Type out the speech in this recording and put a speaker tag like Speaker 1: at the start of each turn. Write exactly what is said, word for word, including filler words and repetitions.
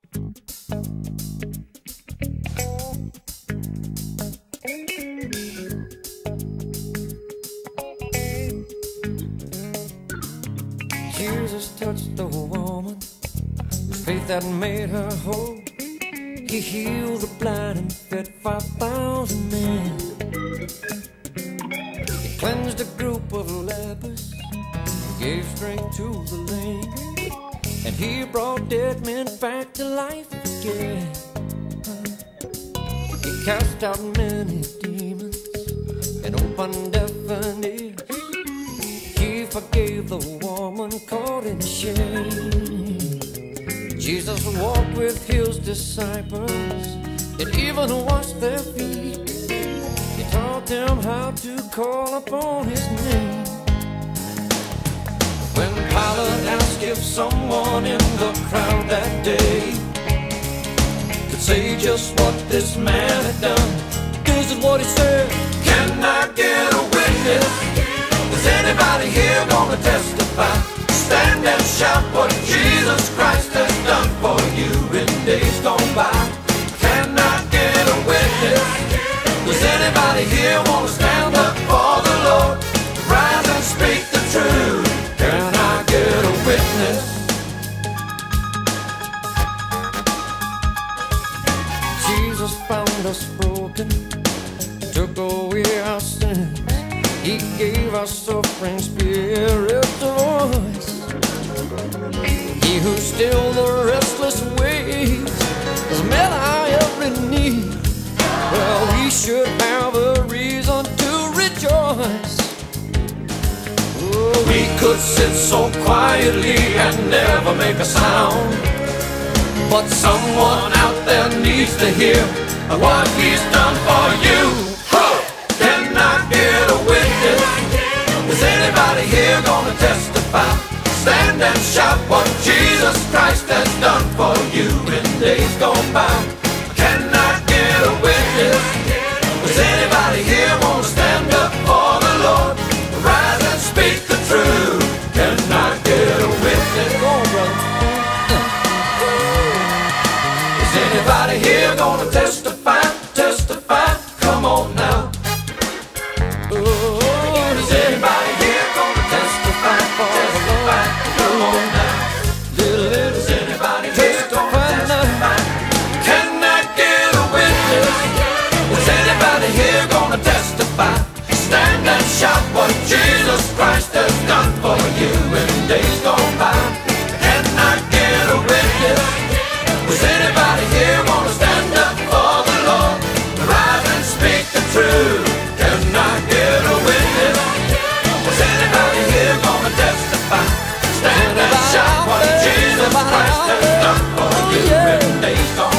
Speaker 1: Jesus touched the woman with faith that made her whole. He healed the blind and fed five thousand men. He cleansed a group of lepers, gave strength to the lame, and he brought dead men back to life again. He cast out many demons and opened deaf ears. He forgave the woman caught in shame. Jesus walked with his disciples and even washed their feet. He taught them how to call upon his name. When Pilate asked if someone in the crowd that day could say just what this man had done, this is what he said: "Can I get a witness? Is anybody here gonna testify? Stand and shout what Jesus Christ has done for you in days gone by. Can I get a witness? Does anybody here wanna stand up for the Lord? Rise and speak the truth. Can I get a witness?" Jesus found us broken, took away our sins. He gave our suffering spirit a voice. He who still the restless waves has met our every need. Well, we should have a reason to rejoice. Oh, we could sit so quietly and never make a sound, but someone out there needs to hear what he's done for you. Can I get a witness? Is anybody here gonna testify? Stand and shout what Jesus Christ has done for you in days gone by. Can I get a witness? Does anybody here wanna stand up for the Lord? Rise and speak the truth. Can I get a witness? Go on, brother. Is anybody here gonna testify? Testify? Come on now. Oh, is anybody here gonna testify for the Lord? Come on now. Is anybody here gonna testify? Can I get a witness? Is anybody here gonna testify? Stand and shout what Jesus Christ has done for you in days gone by. Can I get a witness? Is anybody here wanna stand up for the Lord? Rise and speak the truth. Can I get a witness? Is anybody here gonna testify? Stand and shout what Jesus Christ has done for you in days gone by.